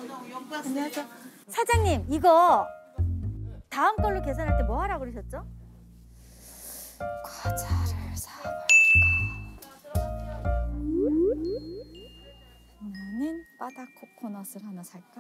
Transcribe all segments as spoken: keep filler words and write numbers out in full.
안녕하세요. 사장님, 이거 다음 걸로 계산할 때 뭐 하라고 그러셨죠? 과자를 사볼까? 그러면은 바다 코코넛을 하나 살까?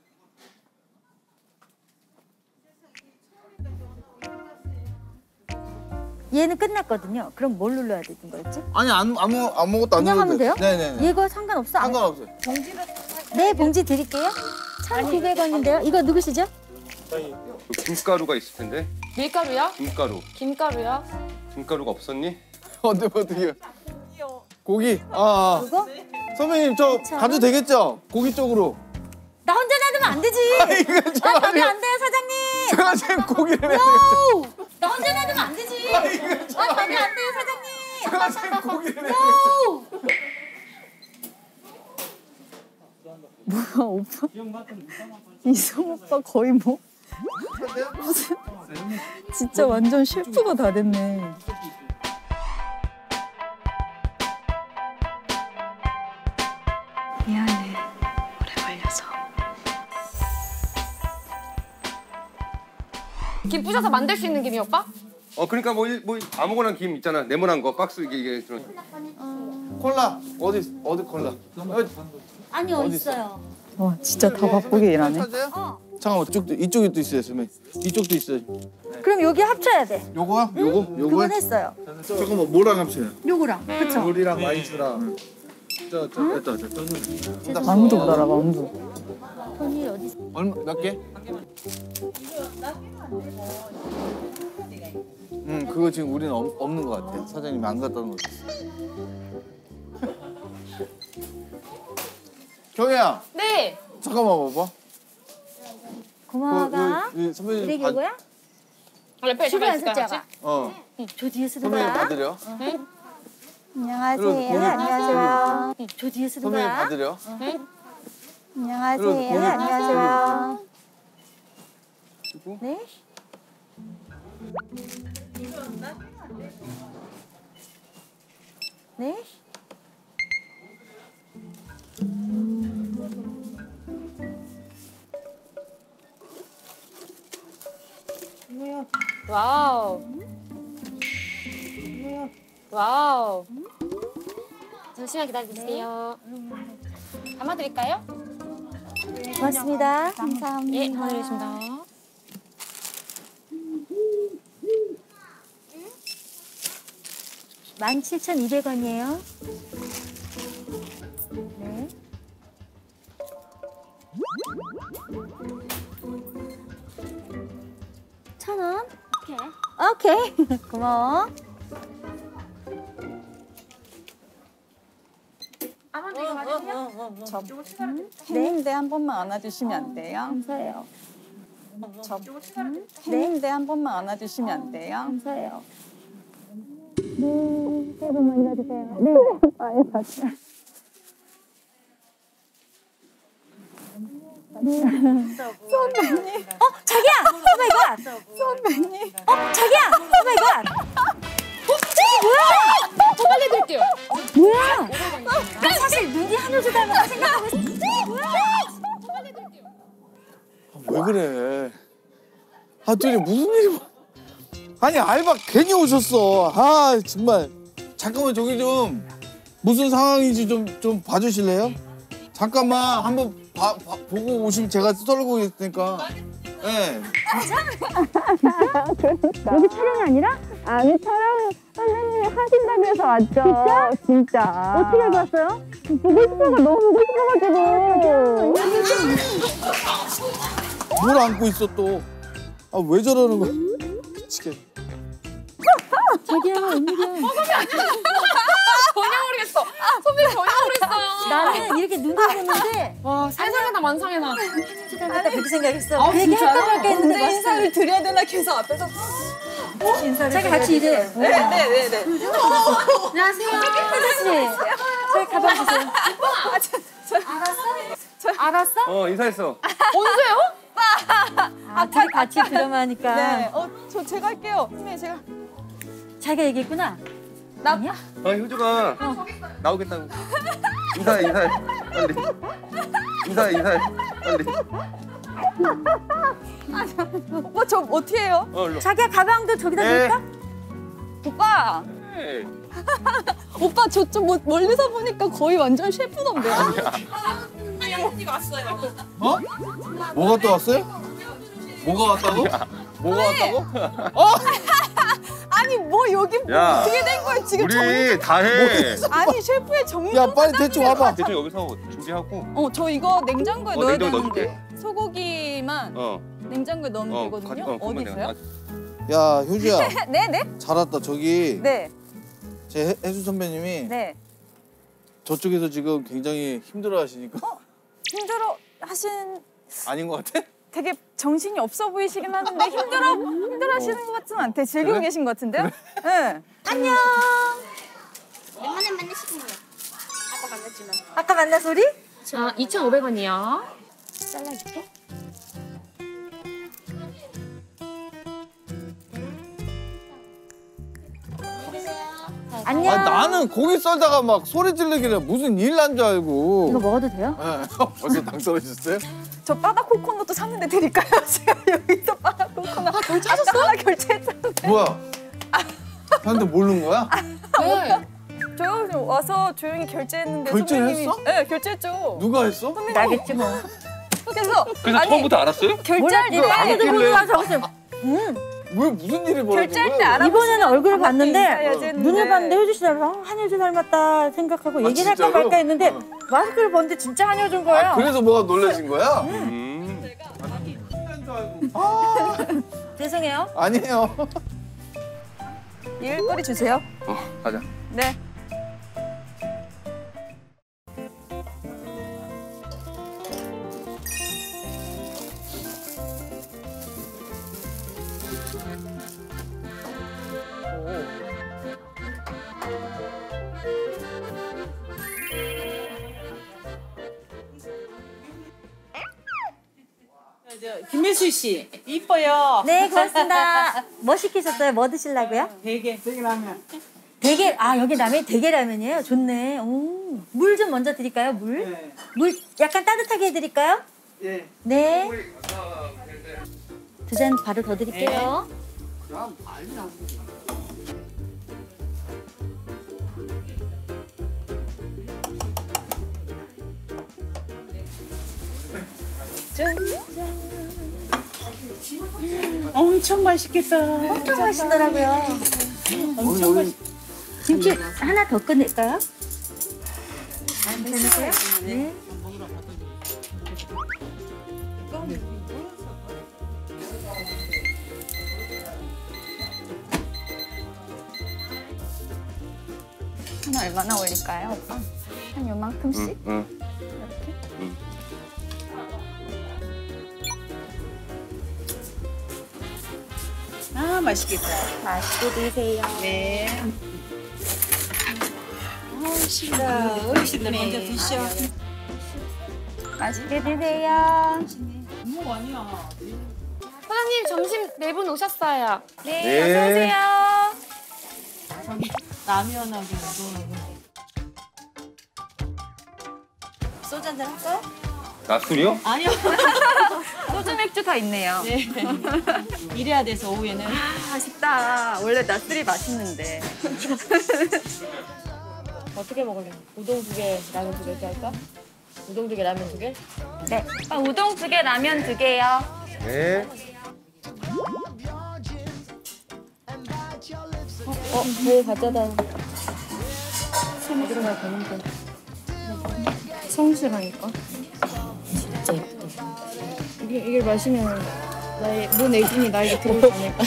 얘는 끝났거든요. 그럼 뭘 눌러야 되는 거였지? 아니 안, 아무, 아무것도 안 그냥 하면 돼요? 네네네. 이거 상관없어? 상관없어요. 봉지로 네, 봉지 드릴게요. 천구백 원인데요. 이거 누구시죠? 김가루가 있을 텐데. 밀가루요? 김가루. 김가루요? 김가루가 없었니? 어떻게 어떻게? 고기. 아, 아. 그거? 선배님 저 가도 되겠죠? 고기 쪽으로. 나 혼자 놔두면 안 되지. 아, 이거 저 나 가면 안 돼요, 사장님. 제가 지금 고기를 해야 No! 나 혼자 놔두면 안 되지. 아, 이거 저 아, 가면 안 돼요, 사장님. 제가 지금 고기를 해야 No! 뭐야, 오빠? 이성 오빠 거의 뭐? 무슨 진짜 완전 셰프가 다 됐네. 미안해, 오래 걸려서. 김 부셔서 만들 수 있는 김이 오빠? 어 그러니까 뭐, 일- 뭐 아무거나 김 있잖아. 네모난 거 박스 이게 이게 들어. 콜라 어디 어디 콜라? 아니, 어디 있어요? 와 진짜 다 바쁘게 일하네. 찾아요? 어. 잠깐만 이쪽도 이쪽에도 있어요, 선배님. 이쪽도 있어요. 그럼 여기 합쳐야 돼. 요거요? 요거? 그건 요거요? 했어요. 잠깐만 뭐랑 합쳐요? 요거랑. 그쵸? 물이랑 마이스랑. 저, 저, 됐다, 됐다. 아무도 못 알아봐 아무도. 돈이 어디 있어? 얼마 몇 개? 음, 그거 지금 우리는 없, 없는 것 같아요. 사장님이 안 갖다 놓으셨어. 경혜야, 네. 잠깐만 봐봐. 고마워가. 그, 그, 그 선배님 우리 받- 이거야? 옆에 줄을 안 있을까요, 섰지, 같이? 아가? 어, 저 뒤에 쓰는 선배님 거야. 받으려. 안녕하세요. 그럼 고기- 안녕하세요. 저 뒤에 쓰는 선배님 거야. 받으려. 안녕하세요. 그럼 고기- 안녕하세요. 그리고 네? 네? 와우. 와우. 잠시만 기다려주세요. 담아드릴까요? 고맙습니다. 감사합니다. 예, 담아드리겠습니다. 만 칠천이백 원이에요. 네. 천 원? 오케이. 오케이. 고마워. 팬인데 한 번만 안아주시면 안 돼요? 감사해요. 팬인데 한 번만 안아주시면 안 돼요? 감사해요. 네, 새해 복 많이 받으세요. 네. 아예 맞죠. 선배님. 어, 자기야! 오 마이 갓! 선배님. 어, 자기야! 오 마이 갓! 어, 저기 뭐야! 더 빨리 드릴게요. 뭐야! 나 사실 눈이 한효주 닮았다 생각하고 있어. 뭐야! 왜 그래? 아, 둘이 무슨 일이 뭐- 아니 알바 괜히 오셨어. 아 정말. 잠깐만 저기 좀 무슨 상황인지 좀 좀 봐주실래요? 잠깐만 한번 봐, 봐, 보고 오시면 제가 썰고 있으니까. 네. 여기 촬영이 아니라? 아니 촬영 선생님이 하신다고 해서 왔죠. 진짜? 진짜. 어떻게 알고 왔어요? 보고 싶어가 너무 보고 싶어가지고. 뭘 안고 있어 또. 아 왜 저러는 거야? 미치겠네. 자기야, 웬일이야. 전혀 모르겠어. 선배님 전혀 모르겠어요. 나는 이렇게 눈을 감았는데 와, 세상에나 만상에나. 한효주 닮았다 그렇게 생각했어. 아, 그 얘기 진짜요? 할까 말까 했는데 언제 왔어. 인사를 드려야 되나 계속 앞에서. 자기 같이 일해. 네네네. 안녕하세요. 효주 씨. 저희 가방 주세요. 알았어? 알았어? 어 인사했어. 언제요? 아, 둘이 같이 드라마 하니까. 네. 어, 저 제가 할게요. 선생님 제가. 자기가 얘기했구나. 나 아니야? 아 효주가 나오겠다고. 인사해 인사해 빨리. 인사해 인사해 빨리. 오빠 저 어떻게 해요? 어 일로. 자기야 가방도 저기다 네. 놓을까? 오빠 네. 오빠 저쪽 뭐 멀리서 보니까 거의 완전 셰프던데요? 어? 뭐가 또 왔어요? 뭐가 왔다고? 뭐가 왔다고? 아니 뭐 여기 뭐 야, 어떻게 된 거야 지금 정... 우리 다 해. 아니 셰프의 정성 야 빨리 대충 와봐. 대충 여기서 준비하고. 어저 이거 냉장고에 어, 넣어야 냉장고에 되는데 소고기만 어. 냉장고에 넣으면 어. 되거든요? 가- 어, 어디 그러면 있어요? 돼. 야 효주야 네네 잘 왔다. 저기 네 제 해- 혜수 선배님이 네. 저쪽에서 지금 굉장히 힘들어하시니까 힘들어 하신 아닌 것 같아? 되게 정신이 없어 보이시긴 하는데 힘들어 힘들어 하시는 것 같지는 않대. 즐기고 그래? 계신 것 같은데요? 네. 안녕. 웬만하면 만나시군요. 아까 만났지만. 아까 만난 소리? 자, 이천오백 원이요. 잘라줄게. 안녕. 아 나는 고기 썰다가 막 소리 지르길래 무슨 일 난 줄 알고. 이거 먹어도 돼요? 네. 벌써 당 떨어졌어요? 저 바다 코코넛도 샀는데 드릴까요? 제가 여기서 바다 코코넛 아, 결제하셨어요? 하나 결제했잖아요. 뭐야? 근데 모르는 거야? 네. 저 와서 조용히 결제했는데 결제를 선배님이 했어? 네, 결제했죠. 누가 했어? 나겠지 뭐. 그래서 그래서 아니, 처음부터 알았어요? 결제할 때 아무도 모르는 적었어요. 왜 무슨 일이 벌어진 결제할 때 거야? 알아. 이번에는 얼굴을 봤는데 인사해야지 했는데. 눈을 봤는데 효주 씨 닮아서 어, 한효주 닮았다 생각하고 아, 얘기를 할까 진짜로? 말까 했는데 어. 마스크를 벗는데 진짜 한효주인 거예요. 아, 그래서 뭐가 놀라신 거야? 음. 죄송해요. 아니에요. 일거리 주세요. 어 가자. 네. 김혜수 씨 이뻐요. 네 고맙습니다. 뭐 시키셨어요? 뭐 드시려고요? 되게 되게 라면. 대게 아 여기 라면 대게 라면이에요. 좋네. 물 좀 먼저 드릴까요? 물? 네. 물 약간 따뜻하게 해드릴까요? 예. 네. 두 잔 바로 더 드릴게요. 엄청 맛있겠다. 엄청 맛있더라고요. 엄청 맛있. 김치 하나 더 꺼낼까요? 괜찮으세요? 네. 하나 얼마나 올릴까요, 오빠? 한 요만큼씩? 응. 이렇게? 응. 아 맛있겠다. 맛있게 드세요. 네. 어르신들 어르신들 먼저 드셔. 맛있게 드세요. 어머 아니야. 사장님 점심 네 분 오셨어요. 네, 네. 어서 오세요. 라면하고 우동하고. 소주 한잔 할까요? 나 술이요? 아니요. 소주 맥주 다 있네요. 네. 이래야 돼서 오후에는. 아, 아쉽다. 원래 낮술이 맛있는데. 어떻게 먹을래? 우동 두 개, 라면 두 개 이렇게 할까? 우동 두 개, 라면 두 개? 네. 아, 우동 두 개, 라면 두 개요. 네. 어, 왜 가져다. 어디로 가야 되는데. 성실하니까. 진짜 예쁘다. 이게, 이걸 마시면 나의, 뭔 애기니 나에게 들어오지 않을까.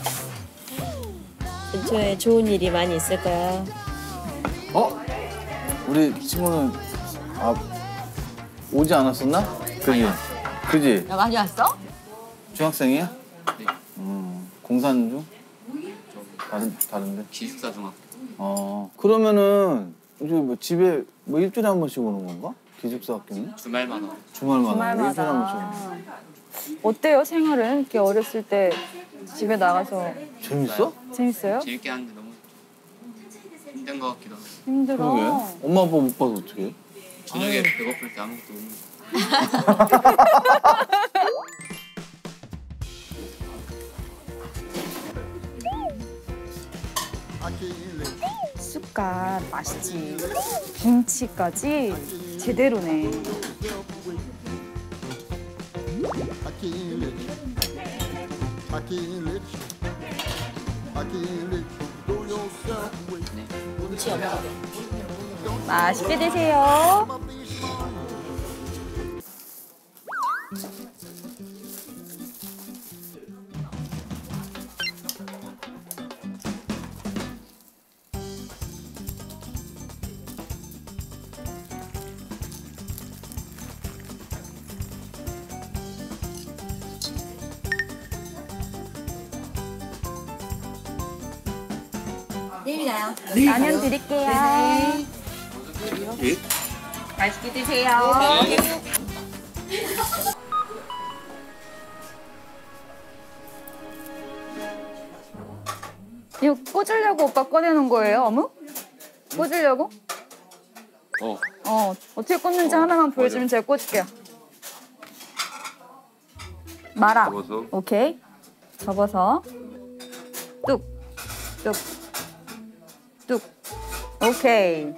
근처에 좋은 일이 많이 있을 거야. 어? 우리 친구는 아 오지 않았었나? 그지? 그지? 야, 많이 왔어? 중학생이야? 네. 음, 공산 중? 다른 다른데? 기숙사 중학교. 어 그러면은 이제 뭐 집에 뭐 일주일에 한 번씩 오는 건가? 기숙사 학교는? 주말마다. 주말마다 주말마다. 일주일에 한 번씩 오는 거. 어때요, 생활은? 이렇게 어렸을 때 집에 나가서 재밌어? 재밌어요? 재밌게 하는데 너무 된 것 같기도 하고. 힘들어. 그러게. 엄마 아빠 못 봐서 어떡해? 저녁에 배고플 때 아무것도 못 먹어. 쑥갓 맛있지. 김치까지 제대로네. 맛있게 드세요. 내일이나요? 라면 드릴게요. 맛있게 드세요. 이거 꽂으려고 오빠 꺼내놓은 거예요, 어묵? 꽂으려고? 어. 어, 어떻게 꽂는지 하나만 보여주면 제가 꽂을게요. 말아. 접어서. 오케이. 접어서. 뚝. 뚝. 뚝. 오케이.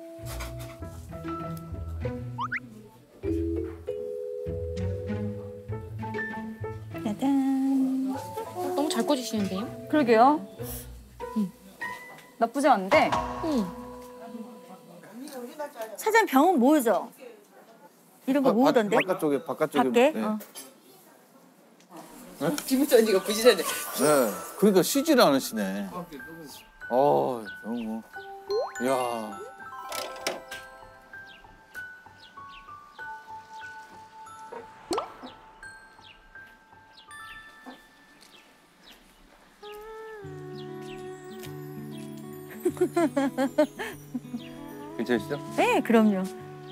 짜잔. 너무 잘 꽂으시는데요? 그러게요. 나쁘지 않은데. 사장 병은 모으죠? 이런 거 모으던데? 바깥쪽에 바깥쪽에. 밖에? 네. 어. 김우수 언니가 부지런해. 네. 그러니까 쉬지를 않으시네. 어, 너무 뭐. 야. 괜찮으시죠? 네, 그럼요.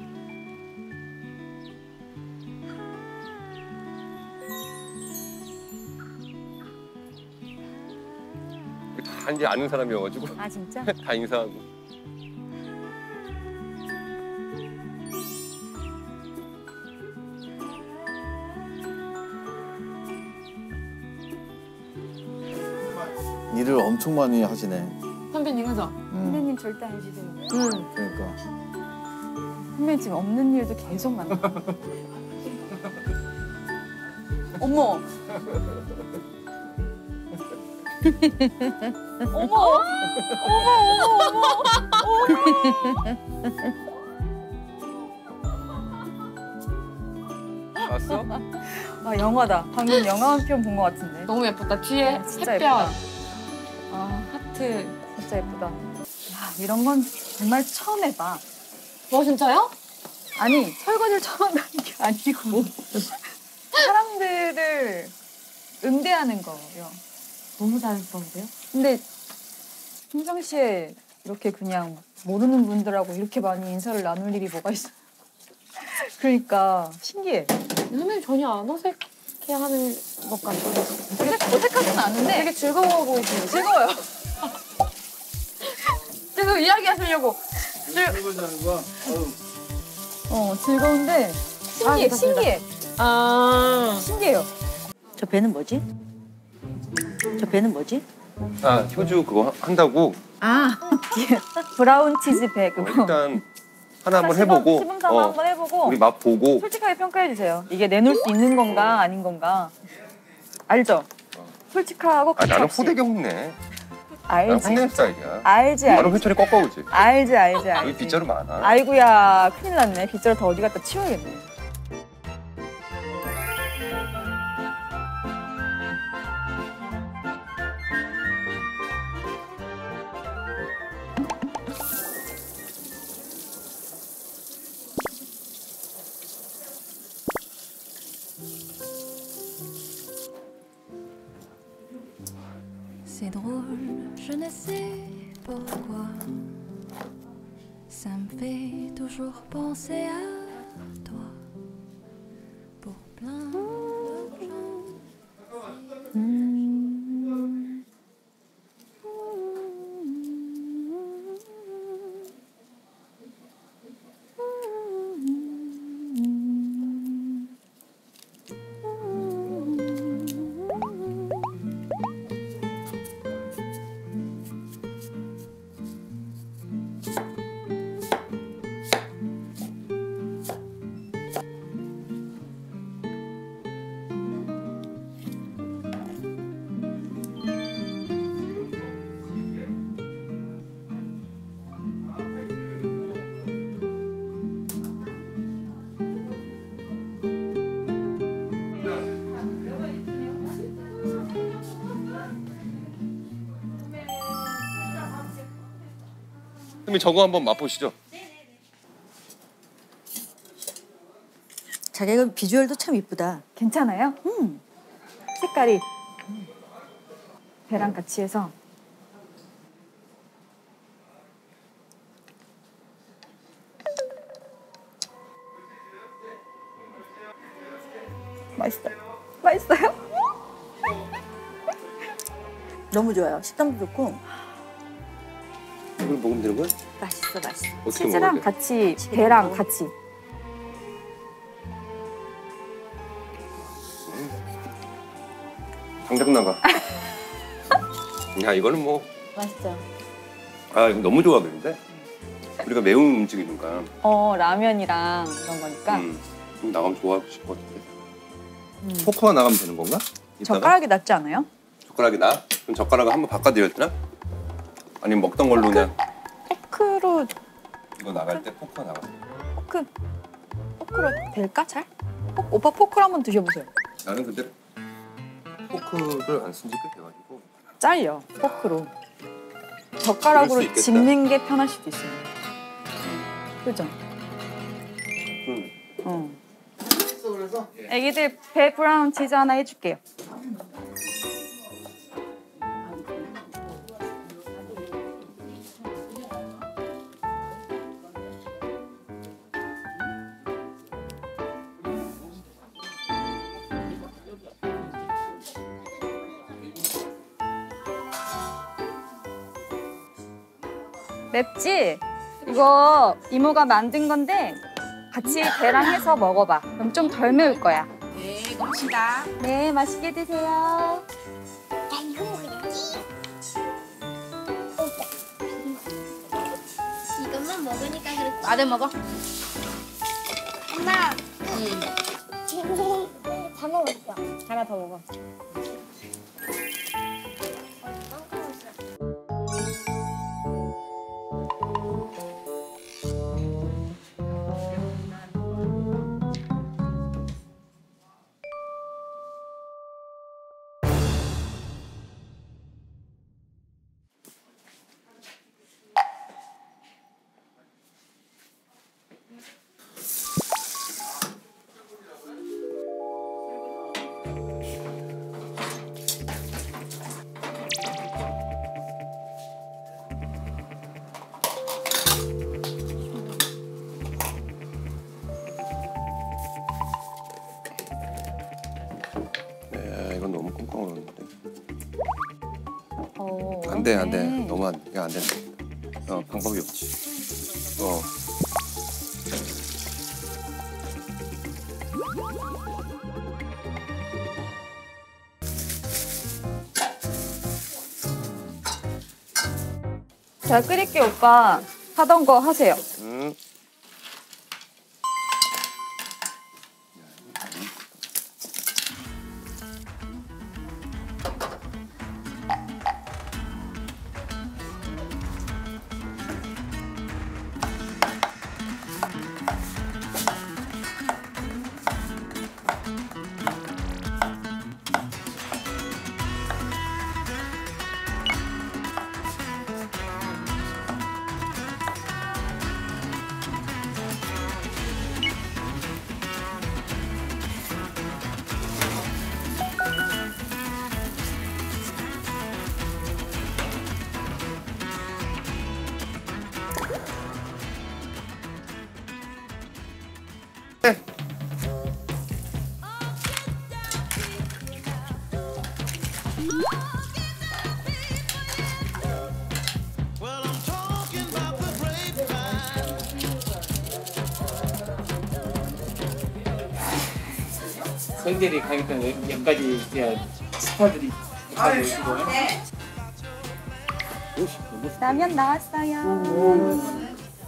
다 이제 아는 사람이어가지고 아, 진짜? 다 인사하고. 일을 엄청 많이 하시네. 선배님 그죠? 선배님 절대 안 쉬세요. 응. 그러니까. 선배님 지금 없는 일도 계속 많아. 어머. 어머. 봤어? 아 영화다. 방금 영화 한 편 본 것 같은데. 너무 예쁘다. 뒤에 아, 진짜 햇볕. 예쁘다. 아 하트. 진짜 예쁘다. 야, 이런 건 정말 처음 해봐. 뭐 진짜요? 아니 설거지를 처음 하는 게 아니고 사람들을 응대하는 거예요. 너무 잘했던데요? 근데 평상시에 이렇게 그냥 모르는 분들하고 이렇게 많이 인사를 나눌 일이 뭐가 있어? 그러니까 신기해. 선배님 전혀 안 어색해하는 것 같아요. 어색, 어색하진 않은데 되게 즐거워 보이시는데? 즐거워요. 계속 이야기하시려고. 설거지하는 거야? 어 즐거운데 신기해, 아, 신기해, 아. 신기해요. 저 배는 뭐지? 저 배는 뭐지? 아 효주 그거 하- 한다고. 아, 브라운 치즈 배 어, 그거. 일단 하나 한번 시범, 해보고. 시범 삼아 어, 한번 해보고 우리 맛 보고. 솔직하게 평가해 주세요. 이게 내놓을 수 있는 건가 아닌 건가 알죠? 솔직하고 아 나는 가차없이. 호되게 혼내. 나는 알지, 혼내는 스타일이야. 알지, 바로 알지, 회초리 꺾어오지. 알지, 알지, 여기 알지. 빗자루 많아. 아이고야, 큰일 났네. 빗자루 더 어디 갖다 치워야겠네. C'est drôle, je ne sais pourquoi. Ça me fait toujours penser à toi. Pour plein de gens. 그럼 저거 한번 맛보시죠. 자기가 비주얼도 참 이쁘다. 괜찮아요? 음. 색깔이 배랑 같이 해서 맛있어요. 맛있어요? 너무 좋아요. 식감도 좋고. 이걸 먹으면 되는 거야? 맛있어, 맛있어. 어떻게 치즈랑 먹어야 돼? 같이 배랑 같이. 당장 나가. 야 이거는 뭐. 맛있죠. 아 이거 너무 좋아하겠는데? 우리가 매운 음식이니까. 어 라면이랑 이런 거니까. 음. 그럼 나가면 좋아하실 것 같은데. 음. 포크가 나가면 되는 건가? 이따가? 젓가락이 낫지 않아요? 젓가락이 나? 그럼 젓가락을 한번 바꿔드려야 되나? 아니면 먹던 걸로 그냥 포크로 이거 나갈 때 포크가 나가. 포크 포크로 될까 잘? 포, 오빠 포크로 한번 드셔보세요. 나는 근데 포크를 안 쓴 지 꽤 돼가지고. 잘려 포크로. 그럴 수 젓가락으로 있겠다. 집는 게 편할 수도 있어요. 그죠? 음. 어. 애기들 배 브라운 치즈 하나 해줄게요. 맵지? 이거 이모가 만든 건데 같이 배랑 해서 먹어봐. 그럼 좀 덜 매울 거야. 네, 고맙습니다. 네, 맛있게 드세요. 나 이거 먹어야지. 이것만 먹으니까 그렇지. 아들 먹어. 엄마. 응. 다 먹었어. 하나 더 먹어. 네, 이건 너무 꽁꽁 얼었는데. 어, 안 돼, 안 돼. 네. 너무 안, 이거 안 된다. 어, 방법이 없지. 어. 잘 끓일게 오빠. 하던 거 하세요. 음. 성들이 가니까 여기까지 이제 스타들이 여기까지 오시고. 라면 나왔어요.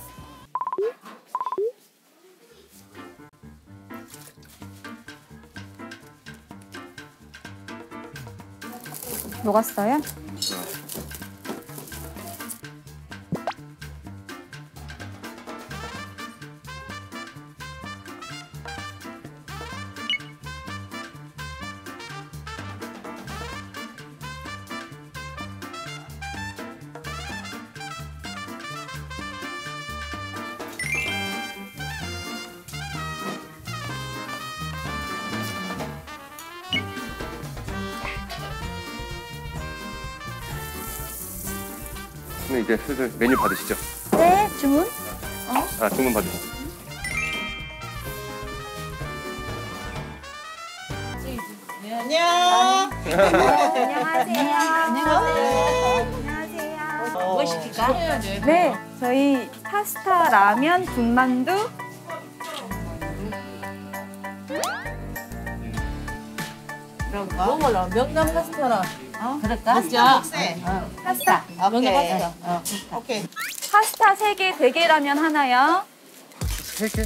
녹았어요? 네, 이제 슬슬 메뉴 받으시죠. 네, 주문. 아, 주문 받으시죠. 안녕. 안녕하세요. 안녕하세요. 뭐 시킬까? 네, 저희 파스타, 라면, 군만두. 그런가? 뭐 먹을라? 명랑 파스타나. 어? 그럴까? 먹자. 어. 파스타. 명랑 파스타. 어. 오케이. 파스타 세 개, 대게라면 하나요. 세 개?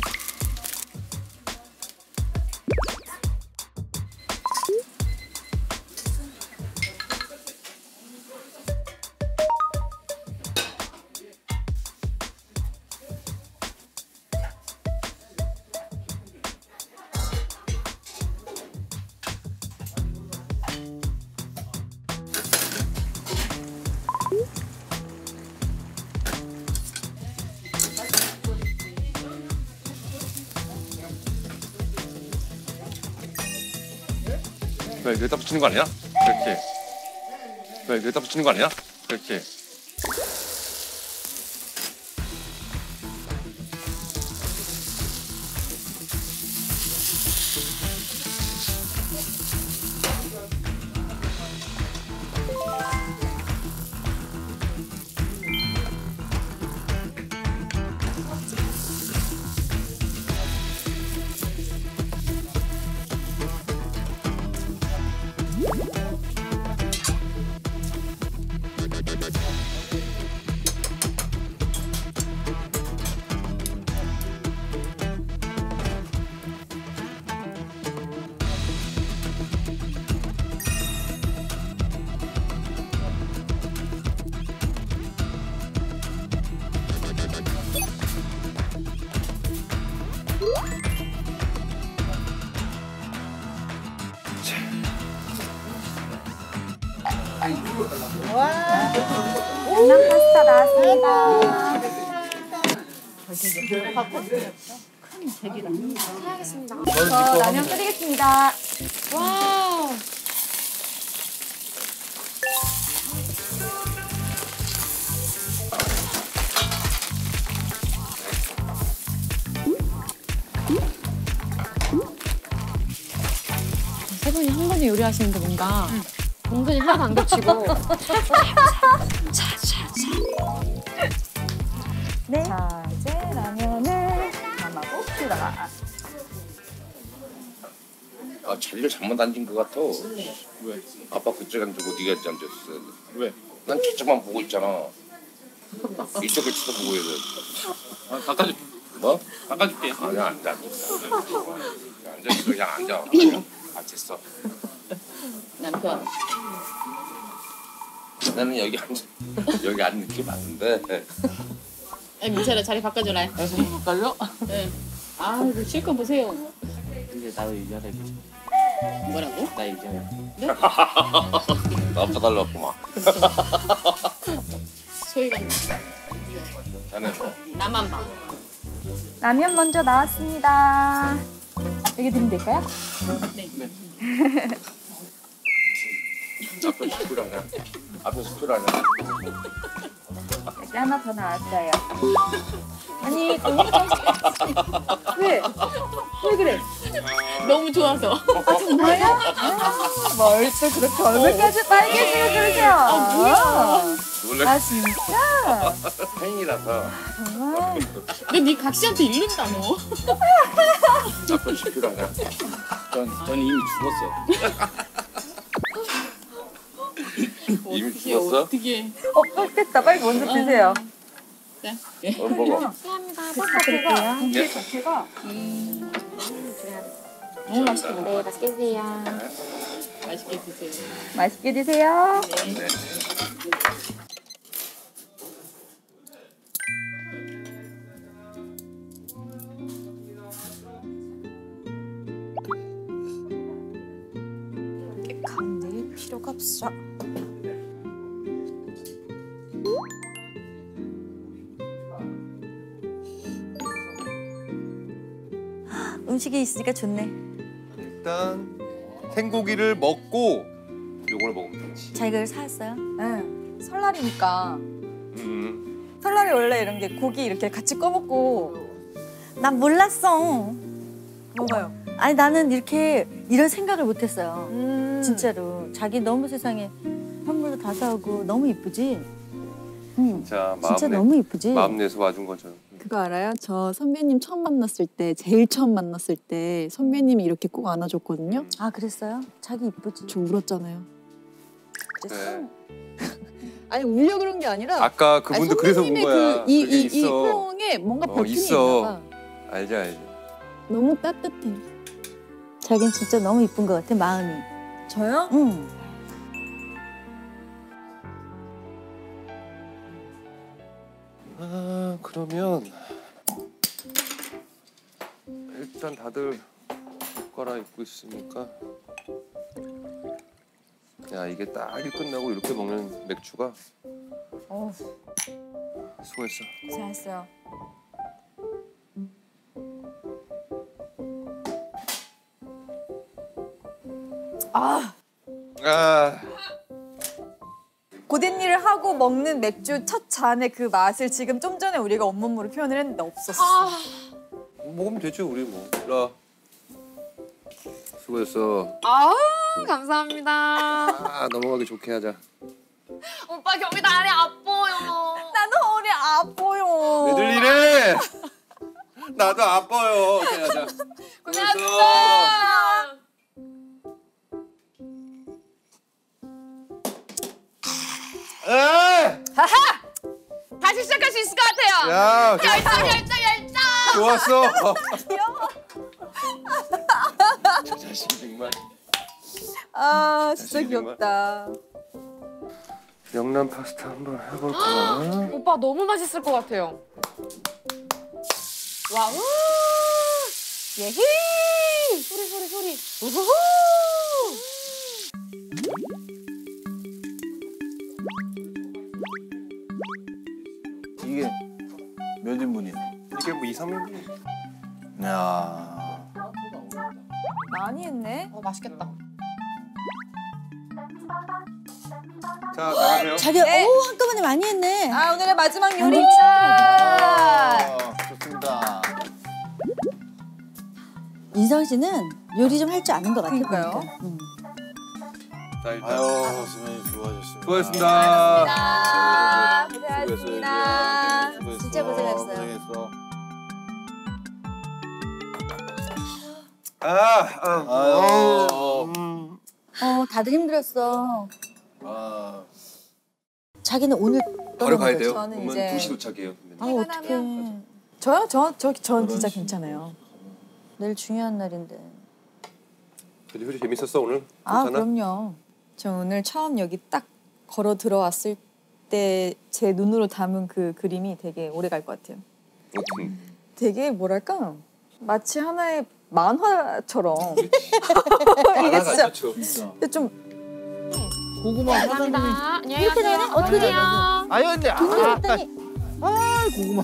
왜 여기다 붙이는 거 아니야? 그렇지. 왜 여기다 붙이는 거 아니야? 그렇지. 명랑 파스타 나왔습니다. 저 라면 끓이겠습니다. 와. 세 분이 한 번에 요리하시는데 뭔가 동선이 하나도 안 겹치고. 네. 자, 이제 라면을 담아고 들어가. 아, 자리를 잘못 앉은 것 같아. 왜? 아빠 그쪽 앉고 네가 앉았어. 왜? 난 저쪽만 보고 있잖아. 이쪽을 쳐다보고 해야 돼. 아, 닦아줄게. 뭐? 닦아줄게. 아니야, 앉아. 앉아. 그냥 앉아. 아, 됐어. 남편. 나는 여기 앉아. 여기 앉는 게 맞는데. 아니, 민철아 자리 바꿔줘라. 헷갈려? 네. 아, 이거 실컷 보세요. 이제 나도 이전에 뭐라고? 나 이전에. 나 봐달라구만. 소희가 자네. 나만 봐. 라면 먼저 나왔습니다. 여기 드리면 될까요? 네. 앞에 스프라냐? 앞에 스프라냐? 여기 하나 더 나왔어요. 아니, 동영상 왜? 왜 그래? 너무 좋아서. 아, 정말요? 아, 뭘 또 그렇게 얼굴까지 빨개지고 그러세요? 아, 뭐야. 놀래. 아, 진짜? 팬이라서. 정말? 너네 각시한테 이른다 너. 앞에 스프라냐? 전, 전 이미 죽었어. 이미 어떻게, 죽었어? 어떻게. 어, 빡됐다. 빨리 먼저 드세요. 자, 예. 어, 먹어. 감사합니다. 파스타 드릴게요. 예. 자체가 너무 맛있게 먹어. 네, 맛있게 드세요. 맛있게 드세요. 맛있게 드세요. 네. 건드릴 필요가 없어. 음식이 있으니까 좋네. 일단 생고기를 먹고 요걸 먹으면 되지. 자, 이걸 사왔어요? 네. 설날이니까 음. 설날에 원래 이런 게 고기 이렇게 같이 꺼먹고. 난 몰랐어. 뭐가요? 아니 나는 이렇게 이런 생각을 못했어요. 음. 진짜로 자기 너무 세상에 선물도 다 사오고 너무 이쁘지. 응. 자, 진짜 마음 내, 너무 이쁘지. 마음 내서 와준 거죠. 그거 알아요? 저 선배님 처음 만났을 때, 제일 처음 만났을 때 선배님이 이렇게 꼭 안아줬거든요. 아 그랬어요? 자기 이쁘지. 저 울었잖아요. 네. 아니 울려 그런 게 아니라 아까 그분도 아니, 그래서 온 선배님의 거야. 그, 이, 그게 이, 이 있어. 표정에 뭔가 어, 버튼이 있어. 있나 봐. 알지 알지. 너무 따뜻해. 자기는 진짜 너무 이쁜 것 같아 마음이. 저요? 응. 아 그러면 일단 다들 옷 갈아입고 있으니까 야 이게 딱 일 끝나고 이렇게 먹는 맥주가 어, 수고했어. 고생했어요. 아, 아 고된 일을 하고 먹는 맥주 첫 잔의 그 맛을 지금 좀 전에 우리가 온몸으로 표현을 했는데 없었어. 먹으면 되죠 우리 뭐. 일로 수고했어. 아우 감사합니다. 아 넘어가기 좋게 하자. 오빠 경비 다리 아파요. 나는 허리 아파요. 왜들 이래? 나도 아파요. 오케이 하자. 고생하셨습니다. 에이! 다시 시작할 수 있을 것 같아요. 야, 열정 열정 열정. 좋았어. 저 자식이 정말. 아, 진짜 자식이 정말. 귀엽다. 명란 파스타 한번 해볼까? 오빠 너무 맛있을 것 같아요. 와우. 예히. 소리 소리 소리. 우후후. 이게 몇 인분이야? 이게 뭐 이, 삼 인분? 야. 많이 했네. 어 맛있겠다. 자 나가세요. 자기 네. 오 한꺼번에 많이 했네. 아, 오늘의 마지막 요리. 아, 좋습니다. 인성 씨는 요리 좀 할 줄 아는 것 같아. 그러니까요. 보니까. 응. 자 일단 아유, 선생님 수고하셨습니다. 수고하셨습니다. 고생하셨습니다. 수고했어. 진짜 고생했어요. 고생했어. 아, 아, 아유. 음. 어 다들 힘들었어. 아. 자기는 오늘 바로 가야 떠나는 돼요. 저는 그러면 이제- 두 시 도착이에요. 거지. 아 어떡해. 저요? 저, 저, 전 진짜 괜찮아요. 내일 중요한 날인데. 그래도 효리 재밌었어 오늘? 아, 괜찮아? 그럼요. 저 오늘 처음 여기 딱 걸어 들어왔을 때 제 눈으로 담은 그 그림이 되게 오래 갈 것 같아요. 음. 되게 뭐랄까 마치 하나의 만화처럼 만화가 진짜- 좋죠. 근데 좀 고구마 사장님이. 감사합니다. 안녕히 이렇게 가세요. 되네? 어떻게 돼? 안녕. 아유 근데 아, 돈을 아, 했더니 아, 고구마.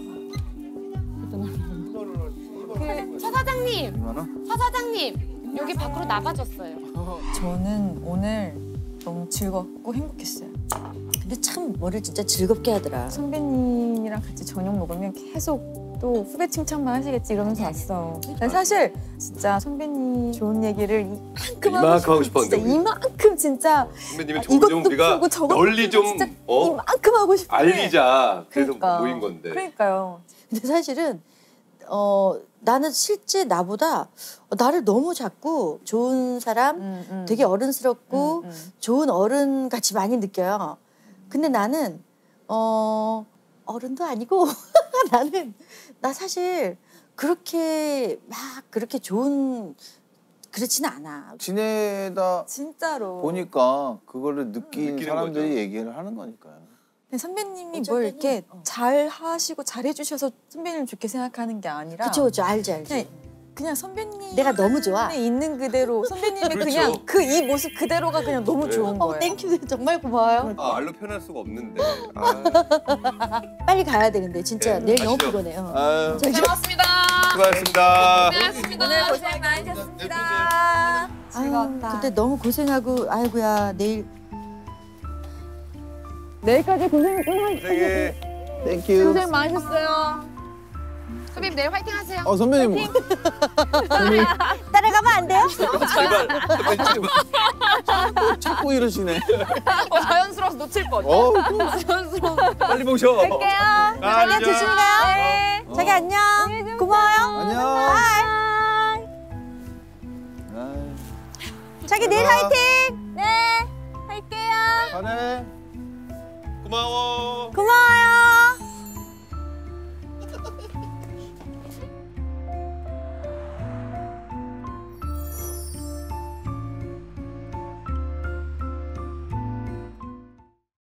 그 차 사장님, 얼마나? 차 사장님 여기 밖으로 나가줬어요. 저는 오늘 너무 즐겁고 행복했어요. 근데 참 뭐를 진짜 즐겁게 하더라. 선배님이랑 같이 저녁 먹으면 계속 또 후배 칭찬만 하시겠지 이러면서 왔어. 난 사실 진짜 선배님 좋은 얘기를 이만큼 이만큼 하고 싶었는데, 진짜 우리. 이만큼 진짜 선배님은 아, 좀, 좀 이것도 우리가 풀고 저것도 널리 좀 진짜 어? 이만큼 하고 싶은데 알리자. 그래서 그러니까. 모인 건데. 그러니까요. 근데 사실은 어 나는 실제 나보다 어, 나를 너무 자꾸 좋은 사람, 음, 음. 되게 어른스럽고 음, 음. 좋은 어른 같이 많이 느껴요. 근데 나는 어 어른도 아니고 나는 나 사실 그렇게 막 그렇게 좋은 그렇지는 않아. 지내다 진짜로. 보니까 그거를 느낀 느끼는 사람들이 거죠. 얘기를 하는 거니까요. 근데 선배님이 어쩔 뭘 때는, 이렇게 어. 잘 하시고 잘 해주셔서 선배님 좋게 생각하는 게 아니라 그쵸 그쵸 알지 알지. 그냥, 그냥 선배님 내가 너무 좋아. 있는 그대로 선배님의 그렇죠. 그냥 그 이 모습 그대로가 그냥 너무 네. 좋은 어 거예요. 땡큐 정말 고마워요. 아 알로 표현할 수가 없는데. 아, 빨리 가야 돼 근데 진짜 네, 내일 너무 가시죠. 피곤해요. 아유. 저기 고맙습니다. 수고하셨습니다. 고생하셨습니다. 오늘 고생 많으셨습니다. 즐거웠다. 그때 너무 고생하고 아이고야 내일 내일까지 고생 되게 땡큐. 고생 많으셨어요. 선배님 내일 화이팅 하세요. 어 선배님. 따라가면 안 돼요? 제발. 자꾸 이러시네. 어, 자연스러워서 놓칠 뻔. 어. 자연스러워. 빨리 모셔. 갈게요. 자기야 조심히 가요. 네. 자기 안녕. 고마워요. 안녕. 바이. 자기 내일 화이팅.